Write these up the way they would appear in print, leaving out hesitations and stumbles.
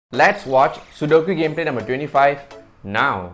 Let's watch Sudoku gameplay number 25 now.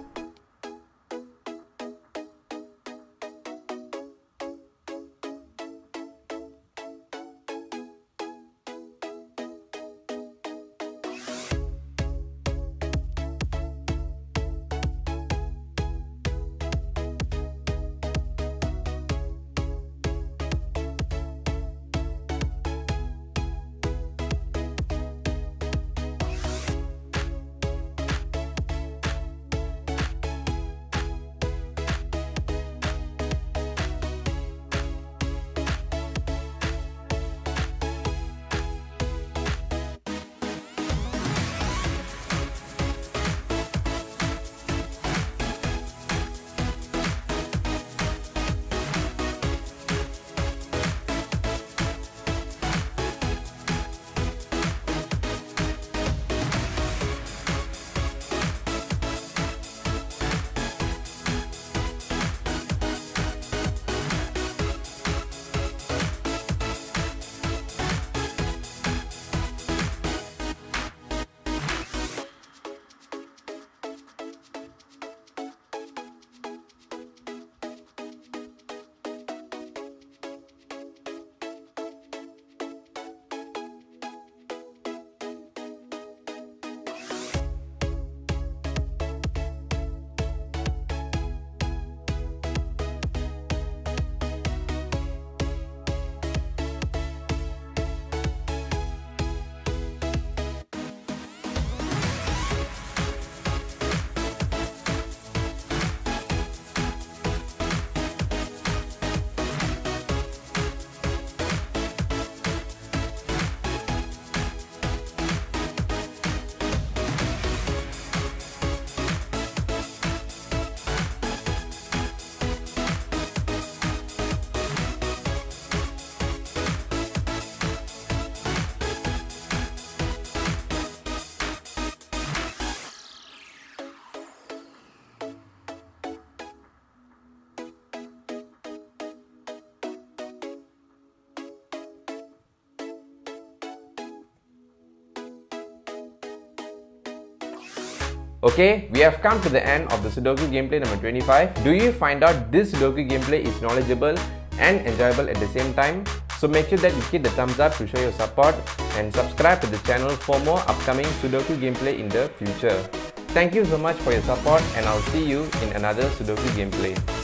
Okay, we have come to the end of the Sudoku gameplay number 25. Do you find out this Sudoku gameplay is knowledgeable and enjoyable at the same time? So make sure that you hit the thumbs up to show your support and subscribe to the channel for more upcoming Sudoku gameplay in the future. Thank you so much for your support and I'll see you in another Sudoku gameplay.